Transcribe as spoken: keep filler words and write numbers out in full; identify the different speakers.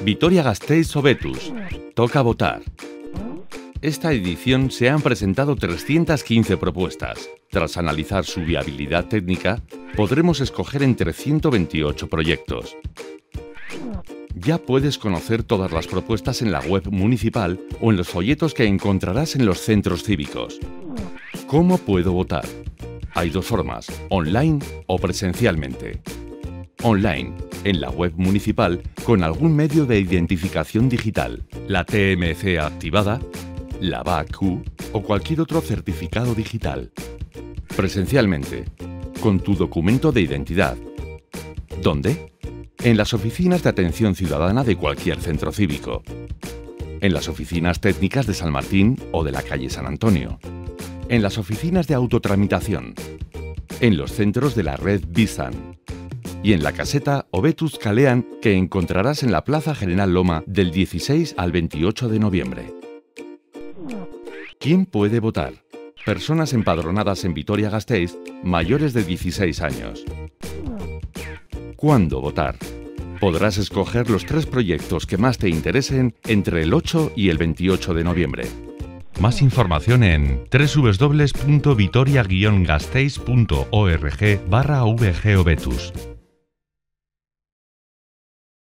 Speaker 1: Vitoria-Gasteiz o Betus. Toca votar. Esta edición se han presentado trescientas quince propuestas. Tras analizar su viabilidad técnica, podremos escoger entre ciento veintiocho proyectos. Ya puedes conocer todas las propuestas en la web municipal o en los folletos que encontrarás en los centros cívicos. ¿Cómo puedo votar? Hay dos formas, online o presencialmente. Online, en la web municipal, con algún medio de identificación digital, la T M C activada, la B A Q o cualquier otro certificado digital. Presencialmente, con tu documento de identidad. ¿Dónde? En las oficinas de atención ciudadana de cualquier centro cívico. En las oficinas técnicas de San Martín o de la calle San Antonio. En las oficinas de autotramitación. En los centros de la red Bizan. Y en la caseta Obetus Kalean que encontrarás en la Plaza General Loma del dieciséis al veintiocho de noviembre. ¿Quién puede votar? Personas empadronadas en Vitoria-Gasteiz mayores de dieciséis años. ¿Cuándo votar? Podrás escoger los tres proyectos que más te interesen entre el ocho y el veintiocho de noviembre.
Speaker 2: Más información en w w w punto vitoria guion gasteiz punto org barra vg obetus.